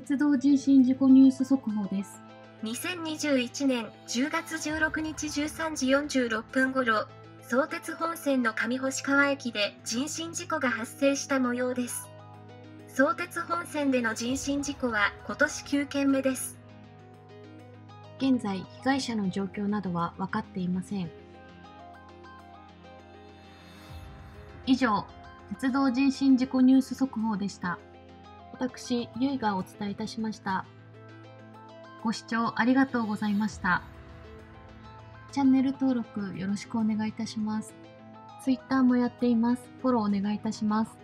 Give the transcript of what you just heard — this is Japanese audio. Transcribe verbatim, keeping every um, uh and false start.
鉄道人身事故ニュース速報です。 にせんにじゅういちねんじゅうがつじゅうろくにちじゅうさんじよんじゅうろっぷんごろ、相鉄本線の上星川駅で人身事故が発生した模様です。相鉄本線での人身事故は今年きゅうけんめです。 現在、被害者の状況などは分かっていません。以上、鉄道人身事故ニュース速報でした。私、ゆいがお伝えいたしました。ご視聴ありがとうございました。チャンネル登録よろしくお願いいたします。ツイッターもやっています。フォローお願いいたします。